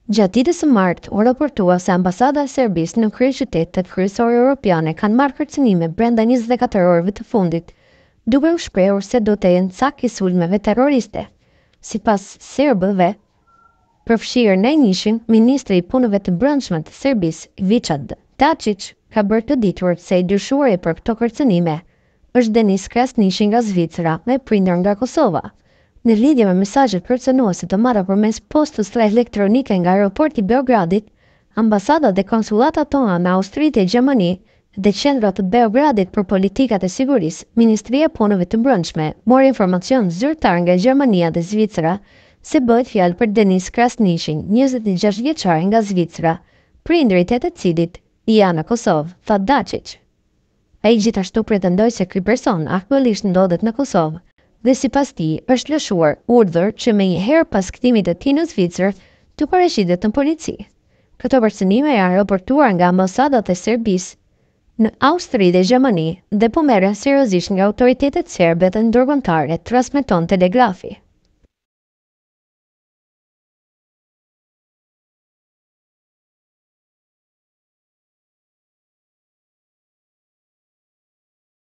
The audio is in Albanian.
Gjatë ditës së martë, u raportua se ambasada e Serbisë në kryeqytetet kryesore europiane kanë marrë kërcënime brenda 24 orëve të fundit, duke u shprehur se do të jenë cak i sulmeve terroriste. Sipas serbëve, përfshirë në njëshin, Ministri i Punëve të Brendshme të Serbisë, Vicat Dačić, ka bërë të ditur se i dyshuari për këto kërcënime është Denis Krasniqi nga Zvicra me prindër nga Kosova. Në lidhje me mesazhet kërcënuese të marra përmes postës elektronike nga aeroporti i Beogradit, ambasadat dhe konsulatat tona në Austri dhe Gjermani dhe qendrat të Beogradit për politikat e sigurisë, Ministria e Punëve të Brendshme mori informacion zyrtar nga Gjermania dhe Zvicra se bëhet fjalë për Denis Krasniqin, 26 vjeçar nga Zvicra, prindërit e të cilit janë në Kosovë, tha Dačić. Ai gjithashtu pretendoi se ky person aktualisht ndodhet në Kosovë dhe sipas tij është lëshuar urdhër që më njëherë pas kthimit të tij në Zvicër të paraqiten në polici. Këto kërcënime janë raportuar nga ambasadat e Serbisë në Austri dhe Gjermani dhe po merren seriozisht nga autoritetet serbe dhe ndërkombëtare, transmeton Telegrafi.